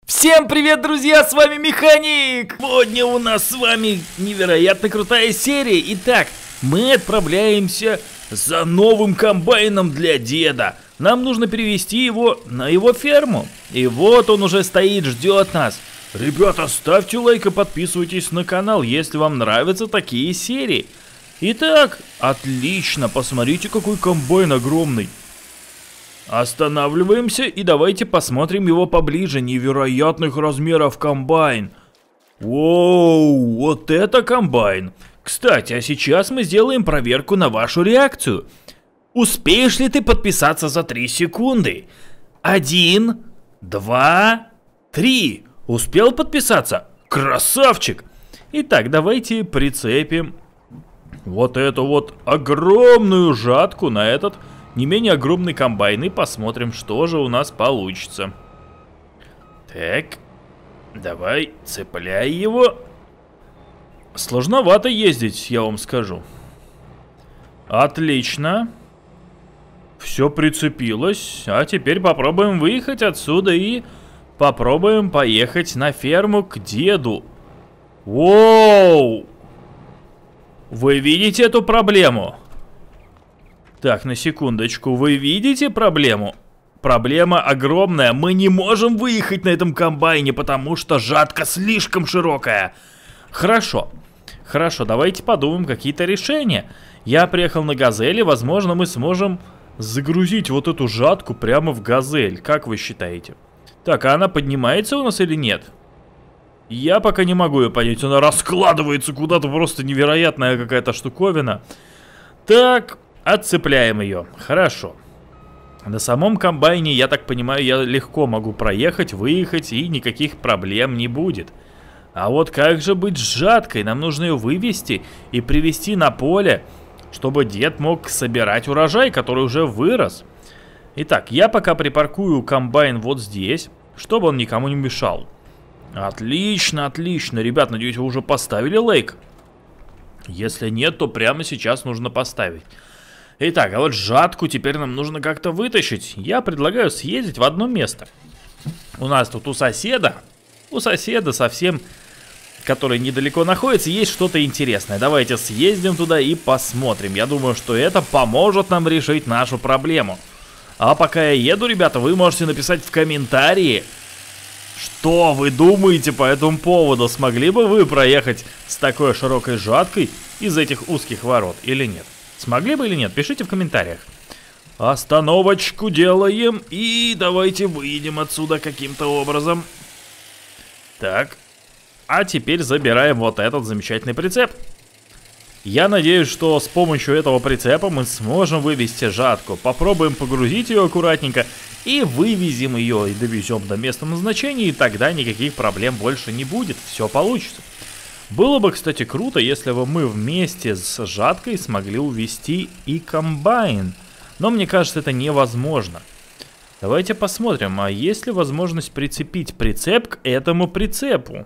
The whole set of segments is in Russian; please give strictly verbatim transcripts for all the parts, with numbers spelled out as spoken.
Всем привет, друзья, с вами Механик! Сегодня у нас с вами невероятно крутая серия. Итак, мы отправляемся за новым комбайном для деда. Нам нужно перевести его на его ферму. И вот он уже стоит, ждет нас. Ребята, ставьте лайк и подписывайтесь на канал, если вам нравятся такие серии. Итак, отлично, посмотрите, какой комбайн огромный. Останавливаемся и давайте посмотрим его поближе. Невероятных размеров комбайн. Воу, вот это комбайн. Кстати, а сейчас мы сделаем проверку на вашу реакцию. Успеешь ли ты подписаться за три секунды? Один, два, три. Успел подписаться? Красавчик! Итак, давайте прицепим вот эту вот огромную жатку на этот не менее огромный комбайн и посмотрим, что же у нас получится. Так, давай, цепляй его. Сложновато ездить, я вам скажу. Отлично. Все прицепилось. А теперь попробуем выехать отсюда и попробуем поехать на ферму к деду. Воу! Вы видите эту проблему? Так, на секундочку, вы видите проблему? Проблема огромная, мы не можем выехать на этом комбайне, потому что жатка слишком широкая. Хорошо, хорошо, давайте подумаем какие-то решения. Я приехал на Газели, возможно, мы сможем загрузить вот эту жатку прямо в Газель, как вы считаете? Так, а она поднимается у нас или нет? Я пока не могу ее понять, она раскладывается куда-то, просто невероятная какая-то штуковина. Так... Отцепляем ее. Хорошо. На самом комбайне, я так понимаю, я легко могу проехать, выехать, и никаких проблем не будет. А вот как же быть с жаткой? Нам нужно ее вывести и привезти на поле, чтобы дед мог собирать урожай, который уже вырос. Итак, я пока припаркую комбайн вот здесь, чтобы он никому не мешал. Отлично, отлично. Ребят, надеюсь, вы уже поставили лайк? Если нет, то прямо сейчас нужно поставить. Итак, а вот жатку теперь нам нужно как-то вытащить. Я предлагаю съездить в одно место. У нас тут у соседа, у соседа совсем, который недалеко находится, есть что-то интересное. Давайте съездим туда и посмотрим. Я думаю, что это поможет нам решить нашу проблему. А пока я еду, ребята, вы можете написать в комментарии, что вы думаете по этому поводу. Смогли бы вы проехать с такой широкой жаткой из этих узких ворот или нет? Смогли бы или нет? Пишите в комментариях. Остановочку делаем. И давайте выйдем отсюда каким-то образом. Так. А теперь забираем вот этот замечательный прицеп. Я надеюсь, что с помощью этого прицепа мы сможем вывести жатку. Попробуем погрузить ее аккуратненько. И вывезем ее и довезем до места назначения. И тогда никаких проблем больше не будет. Все получится. Было бы, кстати, круто, если бы мы вместе с жаткой смогли увезти и комбайн. Но мне кажется, это невозможно. Давайте посмотрим, а есть ли возможность прицепить прицеп к этому прицепу?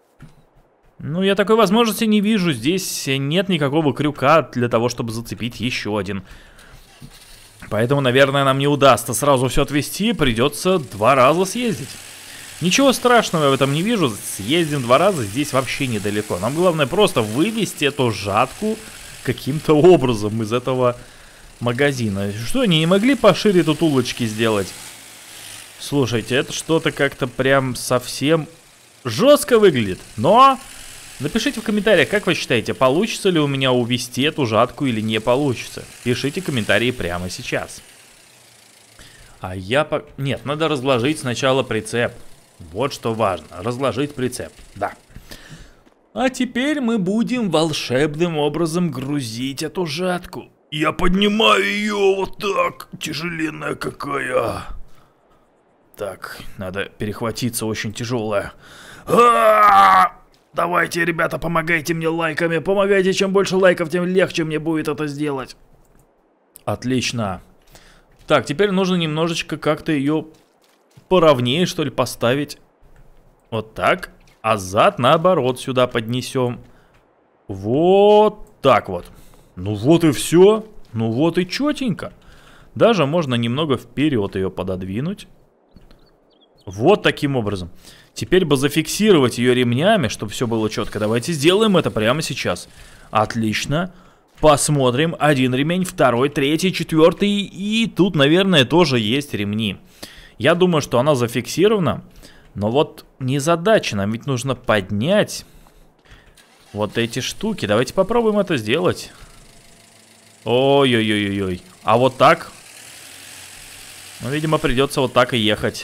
Ну, я такой возможности не вижу. Здесь нет никакого крюка для того, чтобы зацепить еще один. Поэтому, наверное, нам не удастся сразу все отвезти. Придется два раза съездить. Ничего страшного я в этом не вижу, съездим два раза, здесь вообще недалеко. Нам главное просто вывести эту жатку каким-то образом из этого магазина. Что, они не могли пошире тут улочки сделать? Слушайте, это что-то как-то прям совсем жестко выглядит. Но напишите в комментариях, как вы считаете, получится ли у меня увезти эту жатку или не получится. Пишите комментарии прямо сейчас. А я по... Нет, надо разложить сначала прицеп. Вот что важно, разложить прицеп, да. А теперь мы будем волшебным образом грузить эту жатку. Я поднимаю ее вот так, тяжеленная какая. Так, надо перехватиться, очень тяжелая. А-а-а! Давайте, ребята, помогайте мне лайками, помогайте, чем больше лайков, тем легче мне будет это сделать. Отлично. Так, теперь нужно немножечко как-то ее... поровнее, что ли, поставить. Вот так. А зад, наоборот, сюда поднесем. Вот так вот. Ну вот и все. Ну вот и четенько. Даже можно немного вперед ее пододвинуть. Вот таким образом. Теперь бы зафиксировать ее ремнями, чтобы все было четко. Давайте сделаем это прямо сейчас. Отлично. Посмотрим. Один ремень, второй, третий, четвертый. И тут, наверное, тоже есть ремни. Я думаю, что она зафиксирована. Но вот незадача. Нам ведь нужно поднять вот эти штуки. Давайте попробуем это сделать. Ой-ой-ой-ой. А вот так? Ну, видимо, придется вот так и ехать.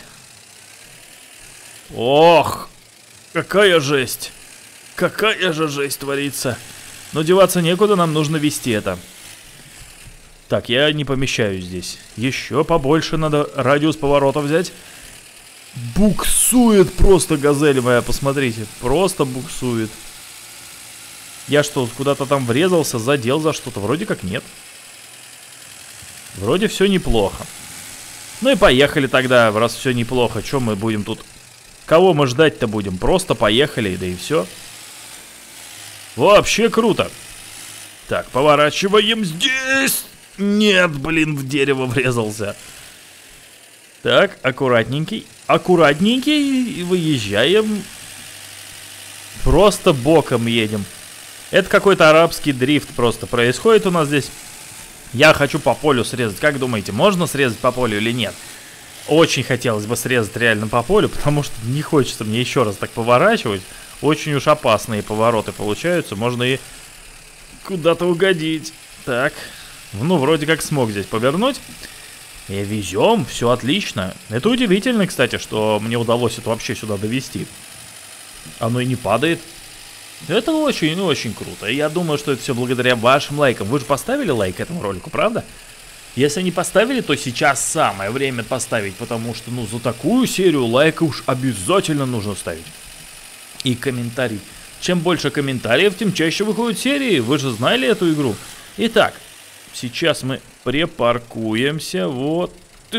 Ох, какая жесть. Какая же жесть творится. Но деваться некуда, нам нужно вести это. Так, я не помещаюсь здесь. Еще побольше надо радиус поворота взять. Буксует просто газель моя, посмотрите. Просто буксует. Я что, куда-то там врезался, задел за что-то? Вроде как нет. Вроде все неплохо. Ну и поехали тогда, раз все неплохо. Что мы будем тут... Кого мы ждать-то будем? Просто поехали, да и все. Вообще круто. Так, поворачиваем здесь. Нет, блин, в дерево врезался. Так, аккуратненький. Аккуратненький. Выезжаем. Просто боком едем. Это какой-то арабский дрифт просто происходит у нас здесь. Я хочу по полю срезать. Как думаете, можно срезать по полю или нет? Очень хотелось бы срезать реально по полю, потому что не хочется мне еще раз так поворачивать. Очень уж опасные повороты получаются. Можно и куда-то угодить. Так, ну вроде как смог здесь повернуть. И везем, все отлично. Это удивительно, кстати, что мне удалось это вообще сюда довести. Оно и не падает. Это очень-очень круто. Я думаю, что это все благодаря вашим лайкам. Вы же поставили лайк этому ролику, правда? Если не поставили, то сейчас самое время поставить, потому что, ну, за такую серию лайка уж обязательно нужно ставить. И комментарий. Чем больше комментариев, тем чаще выходят серии. Вы же знали эту игру. Итак, сейчас мы припаркуемся. Вот.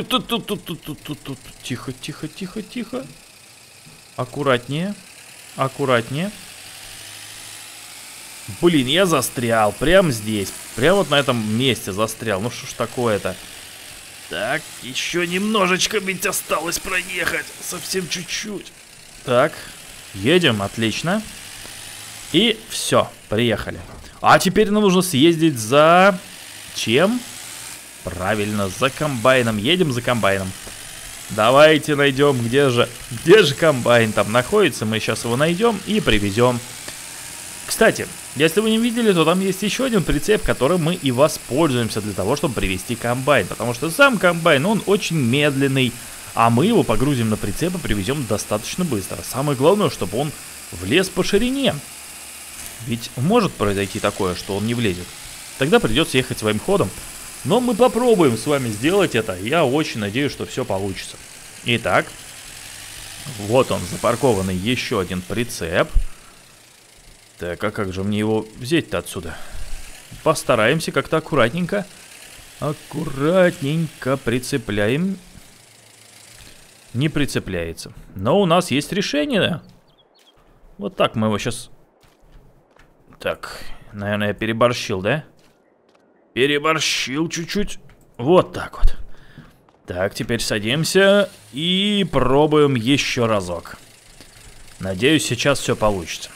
Тихо, тихо, тихо, тихо. Аккуратнее. Аккуратнее. Блин, я застрял. Прямо здесь. Прямо вот на этом месте застрял. Ну что ж такое-то? Так, еще немножечко ведь осталось проехать. Совсем чуть-чуть. Так, едем, отлично. И все, приехали. А теперь нам нужно съездить за... Чем? Правильно, за комбайном. Едем за комбайном. Давайте найдем, где же... Где же комбайн там находится? Мы сейчас его найдем и привезем. Кстати, если вы не видели, то там есть еще один прицеп, которым мы и воспользуемся для того, чтобы привезти комбайн. Потому что сам комбайн, он очень медленный, а мы его погрузим на прицеп и привезем достаточно быстро. Самое главное, чтобы он влез по ширине. Ведь может произойти такое, что он не влезет. Тогда придется ехать своим ходом. Но мы попробуем с вами сделать это. Я очень надеюсь, что все получится. Итак, вот он, запаркованный еще один прицеп. Так, а как же мне его взять-то отсюда? Постараемся как-то аккуратненько. Аккуратненько прицепляем. Не прицепляется. Но у нас есть решение. Вот так мы его сейчас... Так, наверное, я переборщил, да? Переборщил чуть-чуть. Вот так вот. Так, теперь садимся и пробуем еще разок. Надеюсь, сейчас все получится.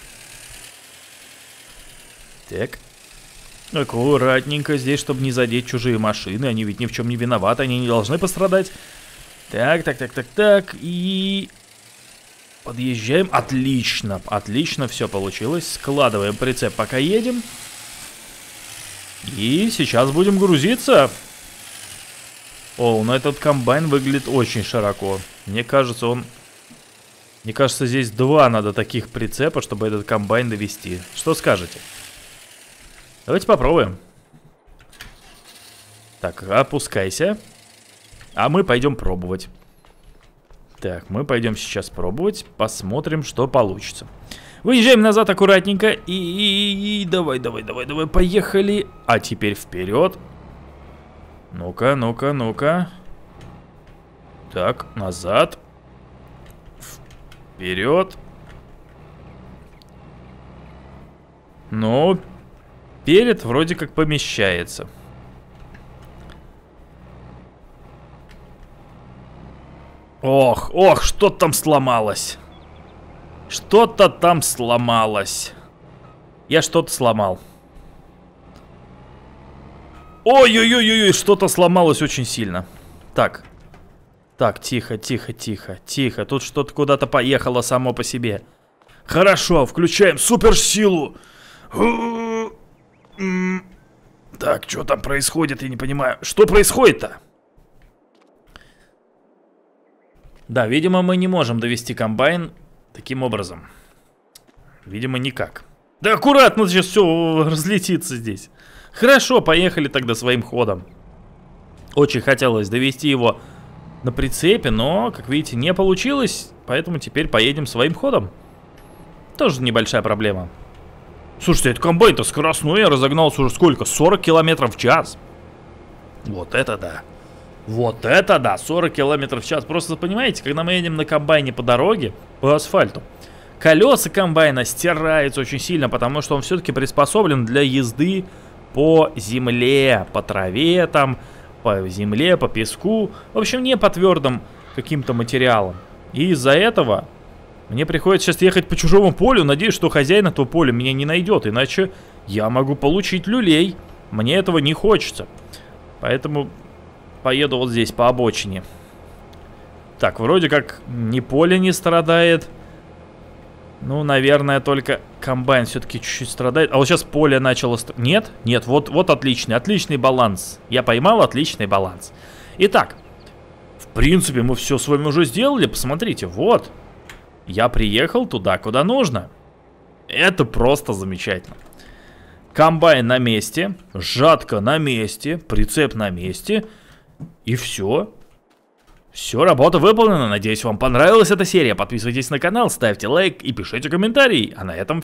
Так. Аккуратненько здесь, чтобы не задеть чужие машины. Они ведь ни в чем не виноваты, они не должны пострадать. Так, так, так, так, так. И... Подъезжаем. Отлично, отлично все получилось. Складываем прицеп, пока едем. И сейчас будем грузиться. О, ну этот комбайн выглядит очень широко. Мне кажется, он... Мне кажется, здесь два надо таких прицепа, чтобы этот комбайн довести. Что скажете? Давайте попробуем. Так, опускайся. А мы пойдем пробовать. Так, мы пойдем сейчас пробовать. Посмотрим, что получится. Выезжаем назад аккуратненько. И, и, и давай, давай, давай, давай, поехали. А теперь вперед. Ну-ка, ну-ка, ну-ка. Так, назад. Вперед. Ну, перед вроде как помещается. Ох, ох, что-то там сломалось. Что-то там сломалось. Я что-то сломал. Ой-ой-ой-ой, что-то сломалось очень сильно. Так. Так, тихо, тихо, тихо, тихо. Тут что-то куда-то поехало само по себе. Хорошо, включаем суперсилу. Так, что там происходит, я не понимаю. Что происходит-то? Да, видимо, мы не можем довести комбайн таким образом. Видимо, никак. Да аккуратно, сейчас все разлетится здесь. Хорошо, поехали тогда своим ходом. Очень хотелось довести его на прицепе, но, как видите, не получилось. Поэтому теперь поедем своим ходом. Тоже небольшая проблема. Слушайте, этот комбайн-то скоростной, я разогнался уже сколько? сорок километров в час. Вот это да. Вот это да, сорок километров в час. Просто понимаете, когда мы едем на комбайне по дороге, по асфальту, колеса комбайна стираются очень сильно, потому что он все-таки приспособлен для езды по земле, по траве там, по земле, по песку. В общем, не по твердым каким-то материалам. И из-за этого мне приходится сейчас ехать по чужому полю. Надеюсь, что хозяин этого поля меня не найдет, иначе я могу получить люлей. Мне этого не хочется. Поэтому поеду вот здесь, по обочине. Так, вроде как ни поле не страдает. Ну, наверное, только комбайн все-таки чуть-чуть страдает. А вот сейчас поле начало... Ст... Нет? Нет, вот, вот отличный, отличный баланс. Я поймал отличный баланс. Итак, в принципе, мы все с вами уже сделали. Посмотрите, вот. Я приехал туда, куда нужно. Это просто замечательно. Комбайн на месте, жатка на месте, прицеп на месте. И все. Все, работа выполнена. Надеюсь, вам понравилась эта серия. Подписывайтесь на канал, ставьте лайк и пишите комментарий. А на этом